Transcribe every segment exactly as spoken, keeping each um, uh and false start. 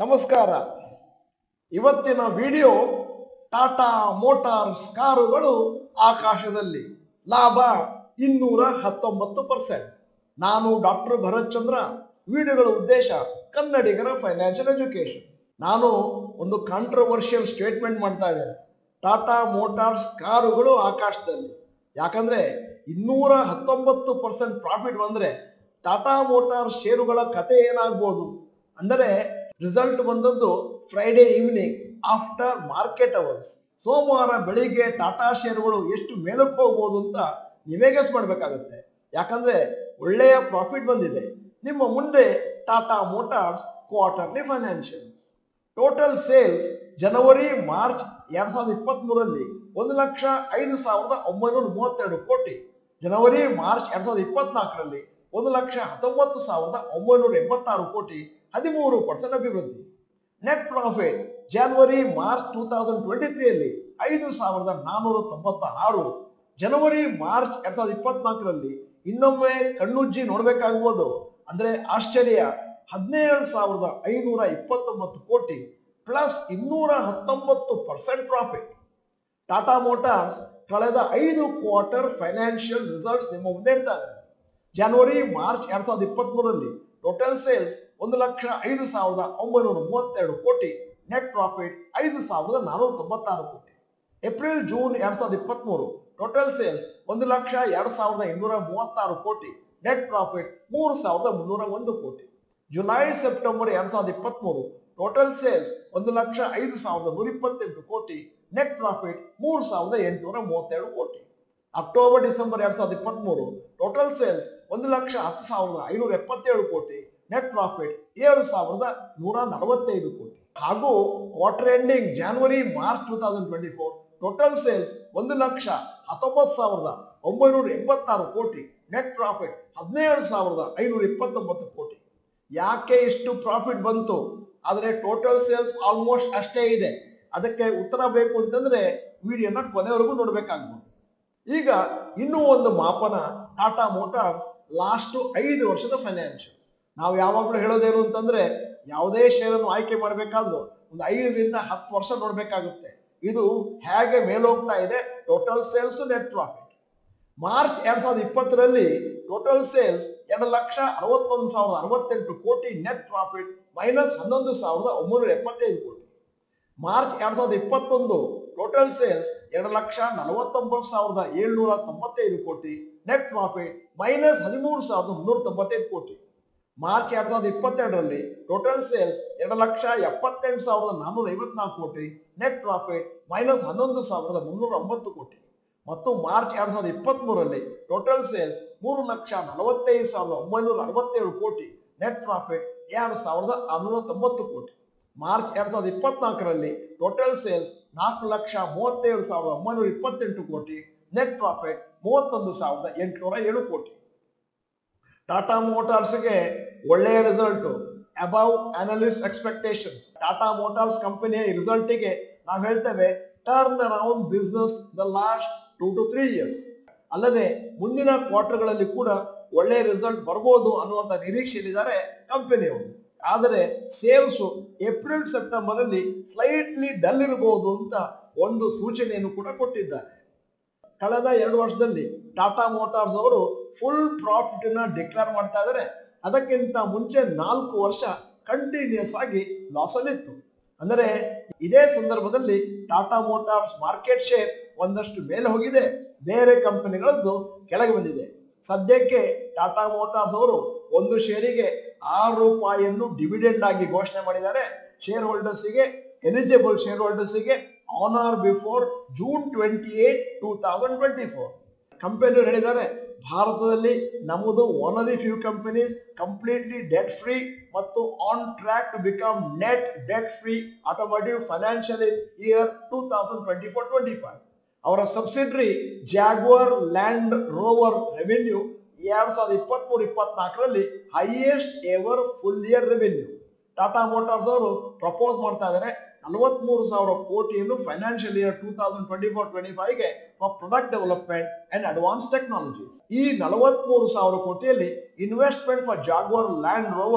ನಮಸ್ಕಾರ. ಇವತ್ತಿನ video Tata motors ಕಾರುಗಳು ಆಕಾಶದಲ್ಲಿ, ಲಾಭ ಇನ್ನೂರ ಹತ್ತೊಂಬತ್ತು ಪರ್ಸೆಂಟ್. ನಾನು ಡಾಕ್ಟರ್ ಭರತ್ ಚಂದ್ರ. ವಿಡಿಯೋಗಳ ಉದ್ದೇಶ ಕನ್ನಡಿಗರ ಫೈನಾನ್ಷಿಯಲ್ ಎಜುಕೇಶನ್. ನಾನು ಒಂದು ಕಾಂಟ್ರವರ್ಷಿಯಲ್ ಸ್ಟೇಟ್ಮೆಂಟ್ ಮಾಡ್ತಾ ಇದ್ದೇನೆ. ಟಾಟಾ ಮೋಟಾರ್ಸ್ ಕಾರುಗಳು ಆಕಾಶದಲ್ಲಿ. ಯಾಕಂದ್ರೆ ಇನ್ನೂರ ಹತ್ತೊಂಬತ್ತು ಪರ್ಸೆಂಟ್ ಪ್ರಾಫಿಟ್ ಬಂದ್ರೆ ಟಾಟಾ ಮೋಟಾರ್ಸ್ ಷೇರುಗಳ ಕತೆ ಏನಾಗ್ಬೋದು ಅಂದರೆ, ರಿಸಲ್ಟ್ ಬಂದದ್ದು Friday evening after market hours. ಸೋಮವಾರ ಬೆಳಿಗ್ಗೆ ಟಾಟಾ ಷೇರುಗಳು ಎಷ್ಟು ಮೇಲಕ್ಕೆ ಹೋಗ್ಬೋದು ಅಂತ ನೀವೇ ಗೆಸ್ ಮಾಡಬೇಕಾಗುತ್ತೆ. ಯಾಕಂದ್ರೆ ಒಳ್ಳೆಯ ಪ್ರಾಫಿಟ್ ಬಂದಿದೆ. ನಿಮ್ಮ ಮುಂದೆ Tata motors quarterly financials. Total sales ಜನವರಿ ಮಾರ್ಚ್ ಎರಡ್ ಸಾವಿರದ ಇಪ್ಪತ್ತ್ ಮೂರರಲ್ಲಿ ಒಂದು ಲಕ್ಷ ಐದು ಸಾವಿರದ ಒಂಬೈನೂರ ಮೂವತ್ತೆರಡು ಕೋಟಿ. ಜನವರಿ ಮಾರ್ಚ್ ಎರಡ್ ಸಾವಿರದ ಇಪ್ಪತ್ನಾಲ್ಕರಲ್ಲಿ ಒಂದು ಲಕ್ಷ ಹತ್ತೊಂಬತ್ತು ಸಾವಿರದ ಒಂಬೈನೂರ ಎಂಬತ್ತಾರು ಕೋಟಿ, ಹದಿಮೂರು ಪರ್ಸೆಂಟ್ ಅಭಿವೃದ್ಧಿ. Net profit January March two thousand twenty ತ್ರೀಯಲ್ಲಿ ಐದು ಸಾವಿರದ ನಾನ್ನೂರ ತೊಂಬತ್ತ ಆರು. ಜನವರಿ ಮಾರ್ಚ್ ಎರಡ್ ಸಾವಿರದ ಇಪ್ಪತ್ನಾಲ್ಕರಲ್ಲಿ ಇನ್ನೊಮ್ಮೆ ಕಣ್ಣುಜ್ಜಿ ನೋಡ್ಬೇಕಾಗ್ಬೋದು, ಅಂದ್ರೆ ಆಶ್ಚರ್ಯ, ಹದಿನೇಳು ಸಾವಿರದ ಐನೂರ ಇಪ್ಪತ್ತೊಂಬತ್ತು ಕೋಟಿ ಪ್ಲಸ್ ಇನ್ನೂರ ಹತ್ತೊಂಬತ್ತು ಪರ್ಸೆಂಟ್ ಪ್ರಾಫಿಟ್. ಟಾಟಾ ಮೋಟಾರ್ಸ್ ಕಳೆದ ಐದು ಕ್ವಾರ್ಟರ್ ಫೈನಾನ್ಷಿಯಲ್ ರಿಸಲ್ಟ್ಸ್ ನಿಮ್ಮ ಮುಂದೆ ಇರ್ತಾರೆ. ಜನವರಿ ಮಾರ್ಚ್ ಎರಡ್ ಸಾವಿರದ ಇಪ್ಪತ್ತ್ ಮೂರರಲ್ಲಿ ಟೋಟಲ್ ಸೇಲ್ಸ್ ಒಂದು ಲಕ್ಷ ಐದು ಸಾವಿರದ ಒಂಬೈನೂರ ಮೂವತ್ತೆರಡು ಕೋಟಿ, ನೆಟ್ ಪ್ರಾಫಿಟ್ ಐದು ಸಾವಿರದ ನಾನ್ನೂರ ತೊಂಬತ್ತಾರು ಕೋಟಿ. ಏಪ್ರಿಲ್ ಜೂನ್ ಎರಡ್ ಸಾವಿರದ ಇಪ್ಪತ್ತ್ ಮೂರು ಟೋಟಲ್ ಸೇಲ್ಸ್ ಒಂದು ಲಕ್ಷ ಎರಡು ಸಾವಿರದ ಇನ್ನೂರ ಮೂವತ್ತಾರು ಕೋಟಿ, ನೆಟ್ ಪ್ರಾಫಿಟ್ ಮೂರು ಸಾವಿರದ ಮುನ್ನೂರ ಒಂದು ಕೋಟಿ. ಜುಲೈ ಸೆಪ್ಟೆಂಬರ್ ಎರಡ್ ಸಾವಿರದ ಇಪ್ಪತ್ತ್ ಮೂರು ಟೋಟಲ್ ಸೇಲ್ಸ್ ಒಂದು ಲಕ್ಷ ಐದು ಸಾವಿರದ ನೂರ ಇಪ್ಪತ್ತೆಂಟು ಕೋಟಿ, ನೆಟ್ ಪ್ರಾಫಿಟ್ ಮೂರು ಸಾವಿರದ ಎಂಟುನೂರ ಮೂವತ್ತೆರಡು ಕೋಟಿ. ಅಕ್ಟೋಬರ್ ಡಿಸೆಂಬರ್ ಎರಡ್ ಸಾವಿರದ ಇಪ್ಪತ್ತ್ ಮೂರು ಟೋಟಲ್ ಸೇಲ್ಸ್ ಒಂದು ಲಕ್ಷ ಹತ್ತು ಸಾವಿರದ ಐನೂರ ಎಪ್ಪತ್ತೇಳು ಕೋಟಿ, ನೆಟ್ ಪ್ರಾಫಿಟ್ ಏಳು ಸಾವಿರದ ನೂರ ನಲವತ್ತೈದು ಕೋಟಿ. ಹಾಗೂ quarter ending January March two thousand twenty four total sales ಒಂದು ಲಕ್ಷ ಹತ್ತೊಂಬತ್ತು ಸಾವಿರದ ಒಂಬೈನೂರ ಎಂಬತ್ತಾರು ಕೋಟಿ, ನೆಟ್ ಪ್ರಾಫಿಟ್ ಹದಿನೇಳು ಸಾವಿರದ ಐನೂರ ಇಪ್ಪತ್ತೊಂಬತ್ತು ಕೋಟಿ. ಯಾಕೆ ಇಷ್ಟು ಪ್ರಾಫಿಟ್ ಬಂತು? ಆದರೆ ಟೋಟಲ್ ಸೇಲ್ಸ್ ಆಲ್ಮೋಸ್ಟ್ ಅಷ್ಟೇ ಇದೆ. ಅದಕ್ಕೆ ಉತ್ತರ ಬೇಕು ಅಂತಂದ್ರೆ ವಿಡಿಯೋನ ಕೊನೆವರೆಗೂ ನೋಡ್ಬೇಕಾಗ್ಬೋದು. ಈಗ ಇನ್ನೂ ಒಂದು ಮಾಪನ ಟಾಟಾ ಮೋಟಾರ್ಸ್ ಲಾಸ್ಟ್ ಐದು ವರ್ಷದ ಫೈನಾನ್ಷಿಯಲ್. ನಾವು ಯಾವಾಗಲೂ ಹೇಳೋದೇನು ಅಂತಂದ್ರೆ, ಯಾವುದೇ ಶೇರನ್ನು ಆಯ್ಕೆ ಮಾಡಬೇಕಾದ್ರೂ ಒಂದು ಐದರಿಂದ ಹತ್ತು ವರ್ಷ ನೋಡ್ಬೇಕಾಗುತ್ತೆ. ಇದು ಹೇಗೆ ಮೇಲೋಗ್ತಾ ಇದೆ total sales, net profit. March ಎರಡ್ ಸಾವಿರದ ಇಪ್ಪತ್ತರಲ್ಲಿ ಟೋಟಲ್ ಸೇಲ್ಸ್ ಎರಡು ಲಕ್ಷ ಅರವತ್ತೊಂದು ಸಾವಿರದ ಅರವತ್ತೆಂಟು ಕೋಟಿ, ನೆಟ್ ಪ್ರಾಫಿಟ್ ಮೈನಸ್ ಹನ್ನೊಂದು ಸಾವಿರದ ಒಂಬೈನೂರ ಎಪ್ಪತ್ತೈದು ಕೋಟಿ. ಮಾರ್ಚ್ ಎರಡ್ ಸಾವಿರದ ಇಪ್ಪತ್ತೊಂದು ಟೋಟಲ್ ಸೇಲ್ಸ್ ಎರಡು ಲಕ್ಷ ನಲವತ್ತೊಂಬತ್ತು ಸಾವಿರದ ಏಳ್ನೂರ ತೊಂಬತ್ತೈದು ಕೋಟಿ, ನೆಟ್ ಪ್ರಾಫಿಟ್ ಮೈನಸ್ ಹದಿಮೂರು ಸಾವಿರದ ಮುನ್ನೂರ ತೊಂಬತ್ತೈದು ಕೋಟಿ. ಮಾರ್ಚ್ ಎರಡ್ ಸಾವಿರದ ಇಪ್ಪತ್ತೆರಡರಲ್ಲಿ ಟೋಟಲ್ ಸೇಲ್ಸ್ ಎರಡು ಲಕ್ಷ ಎಪ್ಪತ್ತೆಂಟು ಸಾವಿರದ ನಾನ್ನೂರ ಐವತ್ನಾಲ್ಕು ಕೋಟಿ, ನೆಟ್ ಪ್ರಾಫಿಟ್ ಮೈನಸ್ ಹನ್ನೊಂದು ಸಾವಿರದ ಮುನ್ನೂರ ಒಂಬತ್ತು ಕೋಟಿ. ಮತ್ತು ಮಾರ್ಚ್ ಎರಡ್ ಸಾವಿರದ ಇಪ್ಪತ್ತ್ ಮೂರರಲ್ಲಿ ಟೋಟಲ್ ಸೇಲ್ಸ್ ಮೂರು ಲಕ್ಷ ನಲವತ್ತೈದು ಸಾವಿರದ ಒಂಬೈನೂರ ಅರವತ್ತೇಳು ಕೋಟಿ, ನೆಟ್ ಪ್ರಾಫಿಟ್ ಎರಡು ಸಾವಿರದ ಆರುನೂರ ತೊಂಬತ್ತು ಕೋಟಿ. ಮಾರ್ಚ್ ಎರಡ್ ಸಾವಿರದ ಇಪ್ಪತ್ನಾಲ್ಕರಲ್ಲಿ ಟೋಟಲ್ ಸೇಲ್ಸ್ ನಾಲ್ಕು ಲಕ್ಷ ಮೂವತ್ತೇಳು ಸಾವಿರದ ಒಂಬೈನೂರ ಇಪ್ಪತ್ತೆಂಟು ಕೋಟಿ, ನೆಟ್ ಪ್ರಾಫಿಟ್ ಮೂವತ್ತೊಂದು ಸಾವಿರದ ಎಂಟುನೂರ ಏಳು ಕೋಟಿ. ಟಾಟಾ ಮೋಟಾರ್ಸ್ಗೆ ಒಳ್ಳೆಯ result, above analyst expectations. Tata motors ಕಂಪನಿಯ ರಿಸಲ್ಟಿಗೆ ನಾವು ಹೇಳ್ತೇವೆ turn around business the last two to three years. ಅಲ್ಲದೆ ಮುಂದಿನ ಕ್ವಾರ್ಟರ್ಗಳಲ್ಲಿ ಕೂಡ ಒಳ್ಳೆಯ ರಿಸಲ್ಟ್ ಬರ್ಬೋದು ಅನ್ನುವಂಥ ನಿರೀಕ್ಷೆಯಲ್ಲಿದ್ದಾರೆ ಕಂಪನಿಯವರು. ಆದರೆ ಸೇಲ್ಸ್ ಏಪ್ರಿಲ್ ಸೆಪ್ಟೆಂಬರ್ ಅಲ್ಲಿ ಸ್ಲೈಟ್ಲಿ ಡಲ್ ಇರಬಹುದು ಅಂತ ಒಂದು ಸೂಚನೆಯನ್ನು ಕೂಡ ಕೊಟ್ಟಿದ್ದಾರೆ. ಕಳೆದ ಎರಡು ವರ್ಷದಲ್ಲಿ ಟಾಟಾ ಮೋಟಾರ್ಸ್ ಅವರು ಫುಲ್ ಪ್ರಾಫಿಟ್ ನ ಡಿಕ್ಲೇರ್ ಮಾಡ್ತಾ ಇದ್ದಾರೆ. ಅದಕ್ಕಿಂತ ಮುಂಚೆ ನಾಲ್ಕು ವರ್ಷ ಕಂಟಿನ್ಯೂಸ್ ಆಗಿ ಲಾಸ್ ಅಲ್ಲಿ ಇತ್ತು. ಅಂದರೆ ಇದೇ ಸಂದರ್ಭದಲ್ಲಿ ಟಾಟಾ ಮೋಟಾರ್ಸ್ ಮಾರ್ಕೆಟ್ ಶೇರ್ ಒಂದಷ್ಟು ಮೇಲೆ ಹೋಗಿದೆ, ಬೇರೆ ಕಂಪನಿಗಳದ್ದು ಕೆಳಗೆ ಬಂದಿದೆ. ಸದ್ಯಕ್ಕೆ ಟಾಟಾ ಮೋಟಾರ್ಸ್ ಅವರು ಒಂದು ಶೇರಿಗೆ ಆರು ರೂಪಾಯಿಯನ್ನು ಡಿವಿಡೆಂಡ್ ಆಗಿ ಘೋಷಣೆ ಮಾಡಿದ್ದಾರೆ. ಶೇರ್ ಹೋಲ್ಡರ್ಸ್ಗೆ, ಎಲಿಜಿಬಲ್ ಶೇರ್ ಹೋಲ್ಡರ್ಸ್ಗೆ on or before June twenty eight two thousand twenty four. ಕಂಪನಿಯವರು ಹೇಳಿದ್ದಾರೆ, ಭಾರತದಲ್ಲಿ ನಮ್ಮದು one of the few companies completely debt free ಮತ್ತು on track to become net debt free automotive financial year two thousand twenty four twenty five. ಅವರ subsidiary Jaguar Land Rover revenue ಎರಡ್ ಸಾವಿರದ ಇಪ್ಪತ್ತ್ ಮೂರು ಇಪ್ಪತ್ನಾಲ್ಕರಲ್ಲಿ highest ever full year revenue. Tata motors ಅವರು propose ಮಾಡ್ತಾ ಇದ್ದಾರೆ ನಲವತ್ತ್ ಮೂರು ಸಾವಿರ ಕೋಟಿಯನ್ನು financial year two thousand twenty four twenty five ಗೆ for product development and advance technologies. ಈ ನಲವತ್ತ್ ಮೂರು ಸಾವಿರ ಕೋಟಿಯಲ್ಲಿ investment for Jaguar Land Rover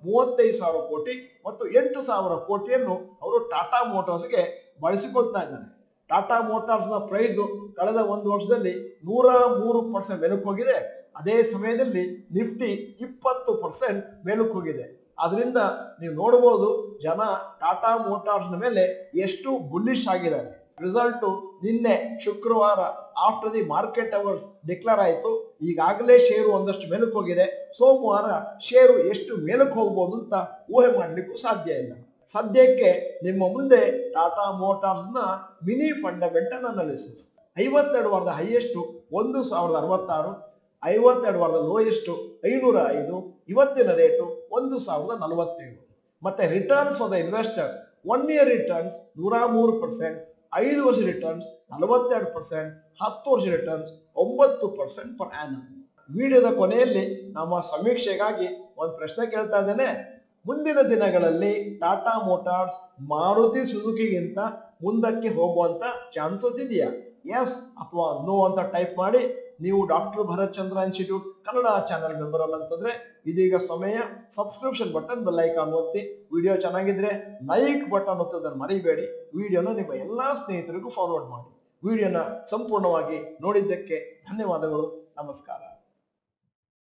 ಮೂವತ್ತೈದು ಸಾವಿರ ಕೋಟಿ ಮತ್ತು ಎಂಟು ಸಾವಿರ ಕೋಟಿಯನ್ನು ಅವರು ಟಾಟಾ ಮೋಟಾರ್ಸ್ಗೆ ಬಳಸಿಕೊಳ್ತಾ ಇದ್ದಾರೆ. ಟಾಟಾ ಮೋಟಾರ್ಸ್ನ ಪ್ರೈಸು ಕಳೆದ ಒಂದು ವರ್ಷದಲ್ಲಿ ನೂರ ಮೂರು ಪರ್ಸೆಂಟ್ ಮೇಲಕ್ಕೆ ಹೋಗಿದೆ. ಅದೇ ಸಮಯದಲ್ಲಿ ನಿಫ್ಟಿ ಇಪ್ಪತ್ತು ಪರ್ಸೆಂಟ್ ಮೇಲಕ್ಕೆ ಹೋಗಿದೆ. ಅದರಿಂದ ನೀವು ನೋಡಬಹುದು ಜನ ಟಾಟಾ ಮೋಟಾರ್ಸ್ನ ಮೇಲೆ ಎಷ್ಟು ಬುಲ್ಲಿಶ್ ಆಗಿದ್ದಾರೆ. ರಿಸಲ್ಟು ನಿನ್ನೆ ಶುಕ್ರವಾರ after the market hours declare ಆಯಿತು. ಈಗಾಗಲೇ ಷೇರು ಒಂದಷ್ಟು ಮೇಲಕ್ಕೆ ಹೋಗಿದೆ. ಸೋಮವಾರ ಷೇರು ಎಷ್ಟು ಮೇಲಕ್ಕೆ ಹೋಗ್ಬೋದು ಅಂತ ಊಹೆ ಮಾಡಲಿಕ್ಕೂ ಸಾಧ್ಯ ಇಲ್ಲ. ಸದ್ಯಕ್ಕೆ ನಿಮ್ಮ ಮುಂದೆ ಟಾಟಾ ಮೋಟಾರ್ಸ್ನ ಮಿನಿ ಫಂಡಮೆಂಟಲ್ ಅನಾಲಿಸಿಸ್. ಐವತ್ತೆರಡು ವಾರದ ಹೈಯೆಸ್ಟ್ ಒಂದು ಸಾವಿರದ ಅರವತ್ತಾರು, ಐವತ್ತೆರಡು ವಾರದ ಲೋಯೆಸ್ಟ್ ಐನೂರ ಐದು, ಇವತ್ತಿನ ರೇಟು ಒಂದು ಸಾವಿರದ ನಲವತ್ತೇಳು. ಮತ್ತೆ returns for the investor one year returns ನೂರ ಮೂರು ಪರ್ಸೆಂಟ್, ಐದು ವರ್ಷ ರಿಟರ್ನ್ಸ್ ನಲವತ್ತೆರಡು ಪರ್ಸೆಂಟ್, ಹತ್ತು ವರ್ಷ ರಿಟರ್ನ್ಸ್ ಒಂಬತ್ತು ಪರ್ಸೆಂಟ್ ಪರ್ ಆ್ಯನಮ್. ವಿಡಿಯೋದ ಕೊನೆಯಲ್ಲಿ ನಮ್ಮ ಸಮೀಕ್ಷೆಗಾಗಿ ಒಂದು ಪ್ರಶ್ನೆ ಕೇಳ್ತಾ ಇದ್ದೇನೆ. ಮುಂದಿನ ದಿನಗಳಲ್ಲಿ ಟಾಟಾ ಮೋಟಾರ್ಸ್ ಮಾರುತಿ ಸುಜುಕಿಗಿಂತ ಮುಂದಕ್ಕೆ ಹೋಗುವಂತ ಚಾನ್ಸಸ್ ಇದೆಯಾ? ಎಸ್ ಅಥವಾ ನೋ ಅಂತ ಟೈಪ್ ಮಾಡಿ. ನೀವು doctor Bharat Chandra institute Kannada channel member ಅಲ್ಲ ಅಂತಂದ್ರೆ ಇದೀಗ ಸಮಯ. ಸಬ್ಸ್ಕ್ರಿಪ್ಷನ್ ಬಟನ್ ಬೆಲ್ ಐಕಾನ್ ಒತ್ತಿ. ವಿಡಿಯೋ ಚೆನ್ನಾಗಿದ್ರೆ ಲೈಕ್ ಬಟನ್ ಒತ್ತೋದನ್ನು ಮರಿಬೇಡಿ. ವಿಡಿಯೋನ ನಿಮ್ಮ ಎಲ್ಲಾ ಸ್ನೇಹಿತರಿಗೂ ಫಾರ್ವರ್ಡ್ ಮಾಡಿ. ವಿಡಿಯೋನ ಸಂಪೂರ್ಣವಾಗಿ ನೋಡಿದ್ದಕ್ಕೆ ಧನ್ಯವಾದಗಳು. ನಮಸ್ಕಾರ.